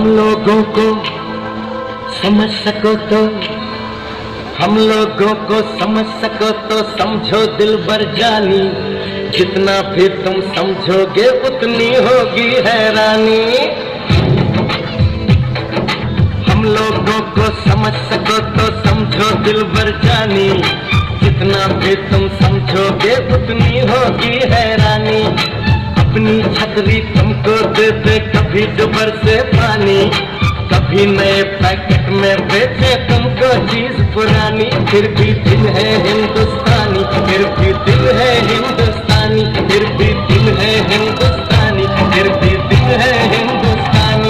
लोगों को समझ सको तो, हम लोगों को समझ सको तो समझो दिलबर जानी, जितना भी तुम समझोगे उतनी होगी हैरानी। हम लोगों को समझ सको तो समझो दिलबर जानी, जितना भी तुम समझोगे उतनी होगी हैरानी। अपनी छतरी तुमको दे दे कभी डुबर से पानी, कभी नए पैकेट में बेचे तुमको चीज पुरानी। फिर भी दिल है हिंदुस्तानी, फिर भी दिल है हिंदुस्तानी, फिर भी दिल है हिंदुस्तानी, फिर भी दिल है हिंदुस्तानी।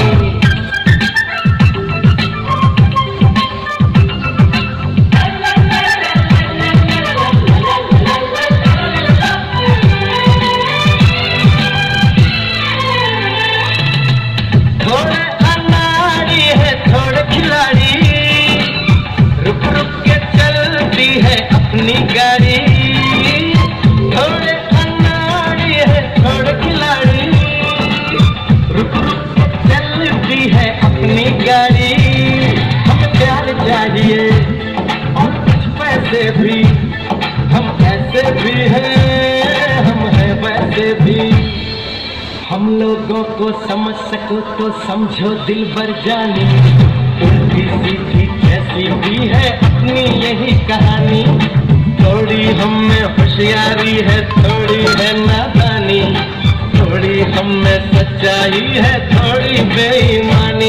अपनी गाड़ी थोड़े अनाड़ी है, थोड़े खिलाड़ी, रुक रुक चलती है अपनी गाड़ी। हमें प्यार चाहिए और कुछ पैसे भी, हम ऐसे भी हैं, हम हैं वैसे भी। हम लोगों को समझ सको तो समझो दिलबर जानी, उल्टी सीधी कैसी भी है अपनी यही कहानी। थोड़ी हम में होशियारी है, थोड़ी है नादानी, थोड़ी हम में सच्चाई है, थोड़ी बेईमानी।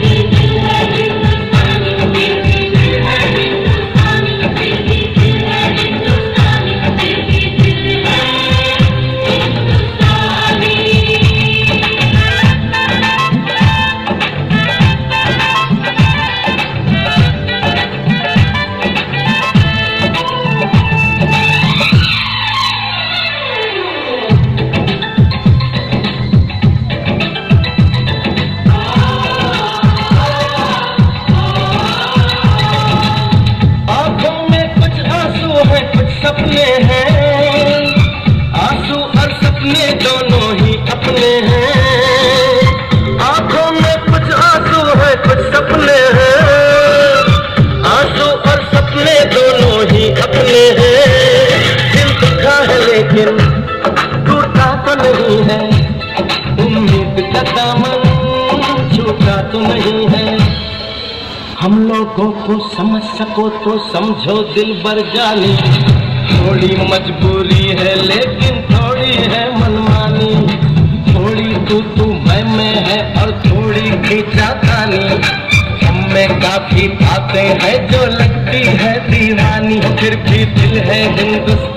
सपने हैं, आंसू और सपने दोनों ही अपने हैं। आंखों में कुछ आंसू है, कुछ सपने हैं, आंसू और सपने दोनों ही अपने हैं। दिल दुखा है लेकिन टूटा तो नहीं है, उम्मीद का दामन छूटा तो नहीं है। हम लोगों को समझ सको तो समझो दिलबर जानी, थोड़ी मजबूरी है लेकिन थोड़ी है मनमानी। थोड़ी तू मैं है और थोड़ी खींचातानी, हमें काफी बातें हैं जो लगती है दीवानी। फिर भी दिल है हिंदुस्तानी।